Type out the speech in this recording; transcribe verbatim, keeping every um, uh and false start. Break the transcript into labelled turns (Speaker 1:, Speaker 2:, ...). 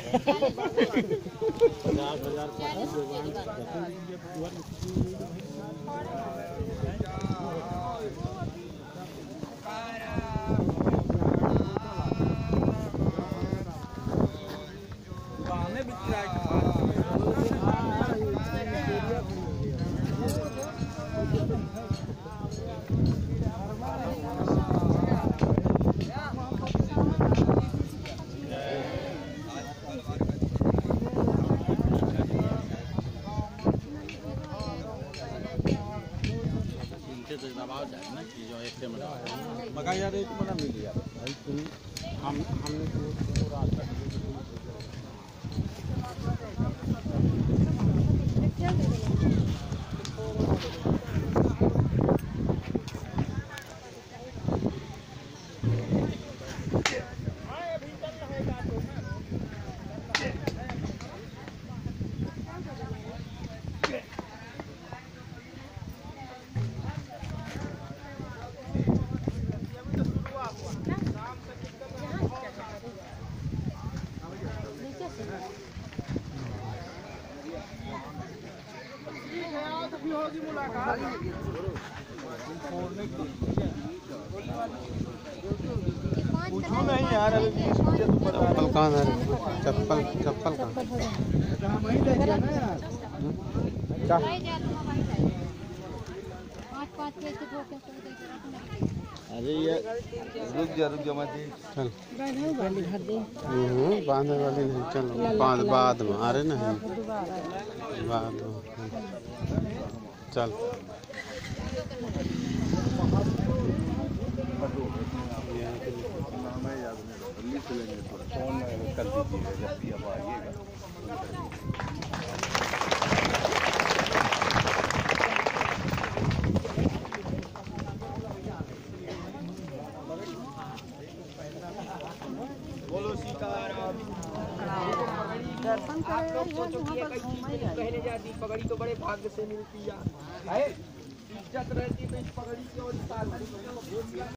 Speaker 1: मका यार एक मला मिल यार भाई तुम हम हमने तो रास्ता होगी मुलाकात पूछो नहीं यार अभी चप्पल कहाँ है चप्पल चप्पल कहाँ वहीं ले जाना यार अरे ये रुक जा रुक जा मत चल बांधने वाली नहीं चल बाद बाद में आ रहे नहीं बाद में चल फोन कर दीजिएगा जब भी अब आइएगा। बोलो सीताराम।
Speaker 2: दर्शन आप लोग सोचो कि एक चीज कहने जाती पगड़ी तो बड़े भाग्य से मिलती है, इज्जत रहती तो इस पगड़ी की और